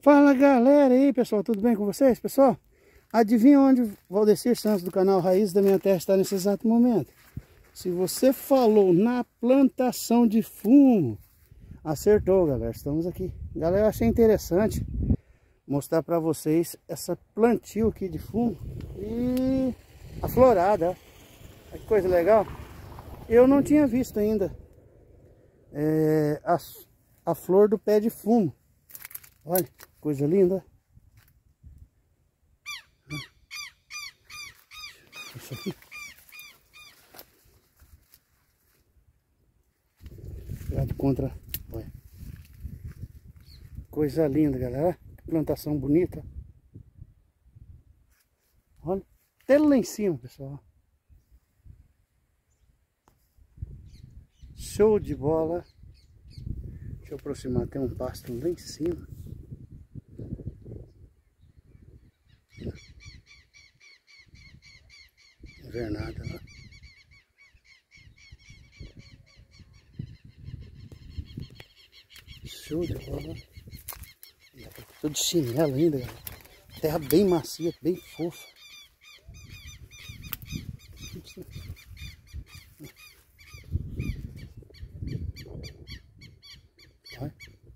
Fala galera aí pessoal, tudo bem com vocês pessoal? Adivinha onde Valdecir Santos do canal Raiz da Minha Terra está nesse exato momento? Se você falou na plantação de fumo, acertou galera, estamos aqui. Galera, eu achei interessante mostrar para vocês essa plantio aqui de fumo e a florada, ó. Que coisa legal. Eu não tinha visto ainda a flor do pé de fumo. Olha, coisa linda. Isso aqui. Cuidado contra. Olha. Coisa linda, galera. Que plantação bonita. Olha. Até lá em cima, pessoal. Show de bola. Deixa eu aproximar, tem um pasto lá em cima. Não vê nada lá. Show de bola. Tô de chinelo ainda, galera. Terra bem macia, bem fofa. Olha.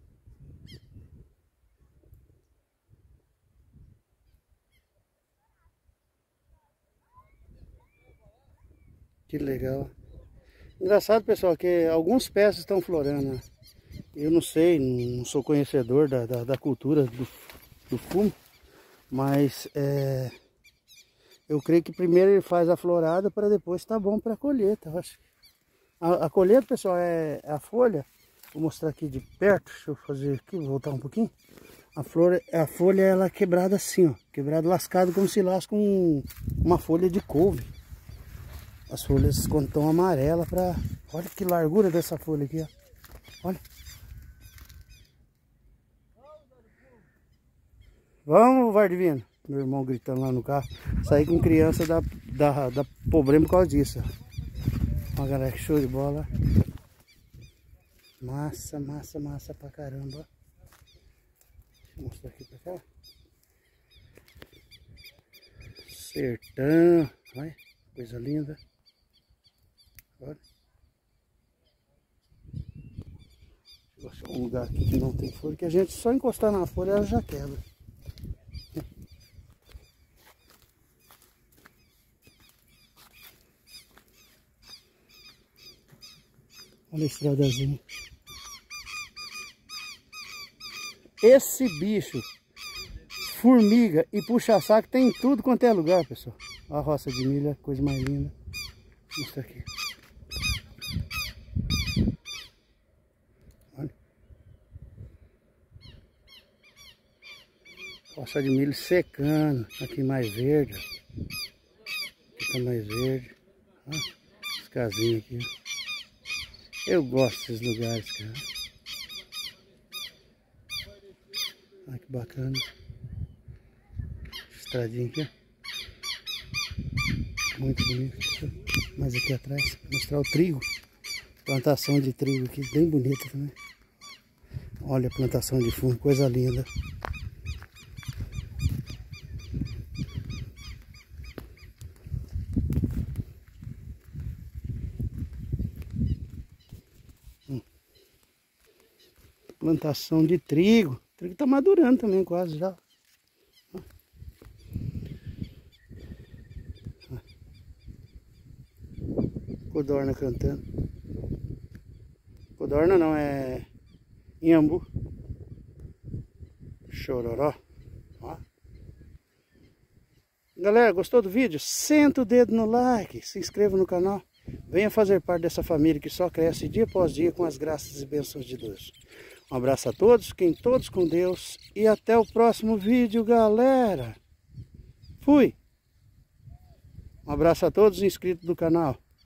Que legal. Engraçado, pessoal, que alguns pés estão florando, né? Eu não sei, não sou conhecedor da cultura do fumo, mas eu creio que primeiro ele faz a florada para depois tá bom para a colheita. Eu acho. A colheita, pessoal, é a folha. Vou mostrar aqui de perto, deixa eu fazer aqui, vou voltar um pouquinho. A folha ela é quebrada assim, ó, quebrada lascada como se lasca uma folha de couve. As folhas quando estão amarelas para... Olha que largura dessa folha aqui, ó. Olha. Vamos, Vardivino. Meu irmão gritando lá no carro. Saí com criança da problema por causa disso. Ó, galera, que show de bola. Massa, massa, massa pra caramba. Deixa eu mostrar aqui pra cá. Sertão. Olha, coisa linda. Olha. Vou achar um lugar aqui que não tem folha, que a gente só encostar na folha ela já quebra. Olha a estradazinha. Esse bicho, formiga e puxa-saco tem em tudo quanto é lugar, pessoal. A roça de milho, coisa mais linda. Vou mostrar aqui. Olha. Roça de milho secando. Aqui mais verde. Aqui tá mais verde. Olha as casinhas aqui. Eu gosto desses lugares, cara. Olha que bacana. Estradinha aqui, ó. Muito bonito. Mais aqui atrás, vou mostrar o trigo. Plantação de trigo aqui, bem bonita também. Olha a plantação de fumo, coisa linda. Plantação de trigo. O trigo tá madurando também quase já. Codorna cantando. Codorna não, é inhambu. Chororó. Ó. Galera, gostou do vídeo? Senta o dedo no like, se inscreva no canal. Venha fazer parte dessa família que só cresce dia após dia com as graças e bênçãos de Deus. Um abraço a todos, fiquem todos com Deus e até o próximo vídeo, galera. Fui! Um abraço a todos os inscritos do canal.